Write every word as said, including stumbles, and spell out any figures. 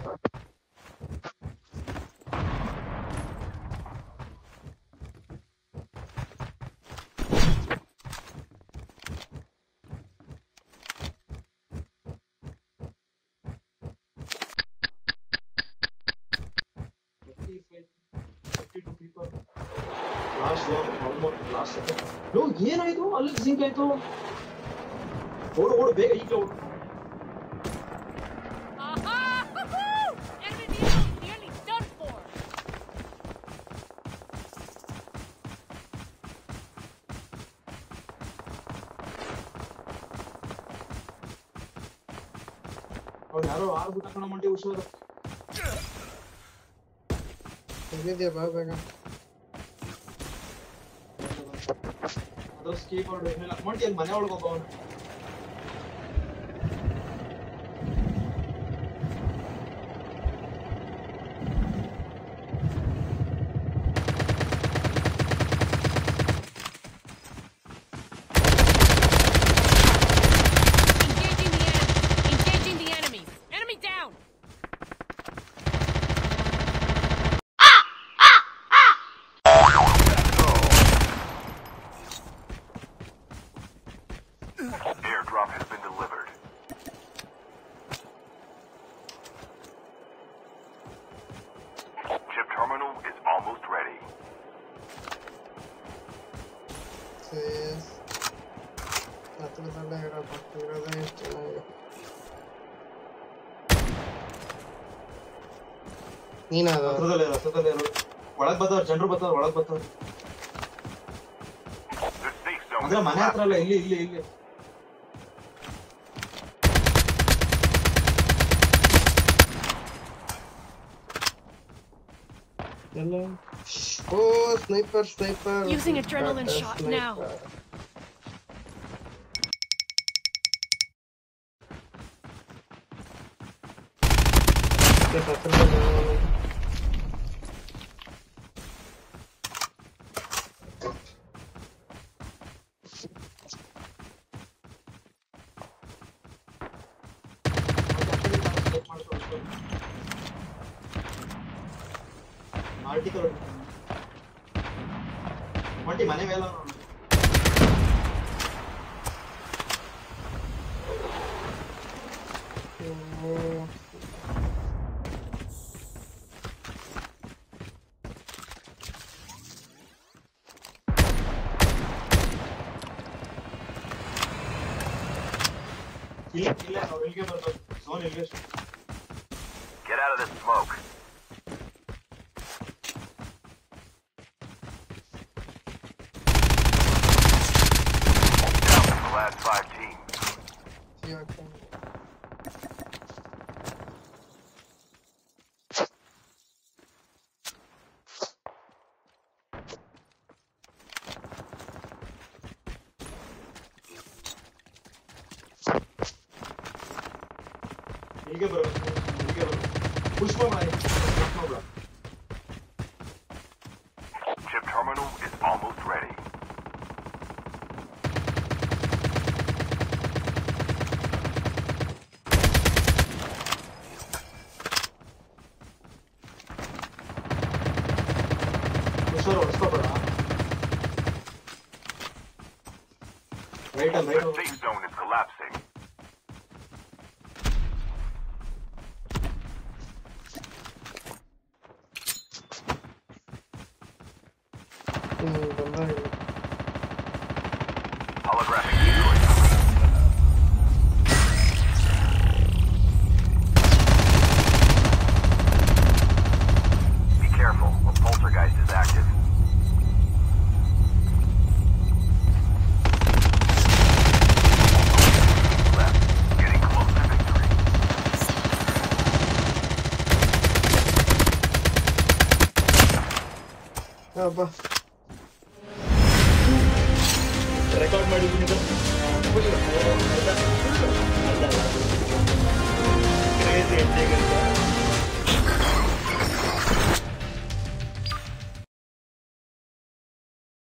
No, ಏನಾಯ್ತು ಅಲ್ಲಿ sync ಆಯ್ತು ಓಡು ಓಡು ಬೇಗ ಈಗ ಓಡು ಅವ್ರು ಯಾರೋ ಆರ್ಬಿಟ್ಟ ಕಣ ಮಂಟಿ ಹುಷಾರು ಇದೆಯಾ ಬಾ ಬೇಗ ಅದು ಸ್ಕೀಪ್ ಆರ್ಡರ್ ಏನಿಲ್ಲ ಮಂಟಿ ಅಲ್ಲಿ ಮನೆ ಒಳಗೆ ಹೋಗವನು ನೀನಾ ಹತ್ರದಲ್ಲೇ ಹತ್ರದಲ್ಲೇ ಒಳಗ್ ಬರ್ತಾವ್ರ ಜನರು ಬರ್ತಾವ್ರ ಒಳಗ್ ಬರ್ತಾವ್ರ ಅಂದ್ರೆ ಮನೆ ಹತ್ರ ಅಲ್ಲ ಇಲ್ಲಿ ಇಲ್ಲಿ ಇಲ್ಲಿ Hello. Oh, sniper, sniper. Using adrenaline uh, shot sniper. Now. Article. Monty, mane vela. Oh. Kill, kill, I will get out of zone. Get out of this smoke. Last five teams. Yeah, okay. Here bro. Here bro. Push for my. No bro. Chip terminal is almost ready. Right on, right on. The safe zone is collapsing. Holographic destroy. Be careful, a poltergeist is active. Abba. Record ಮಾಡಿದ್ದೀನಿ crazy ending ಅಂತ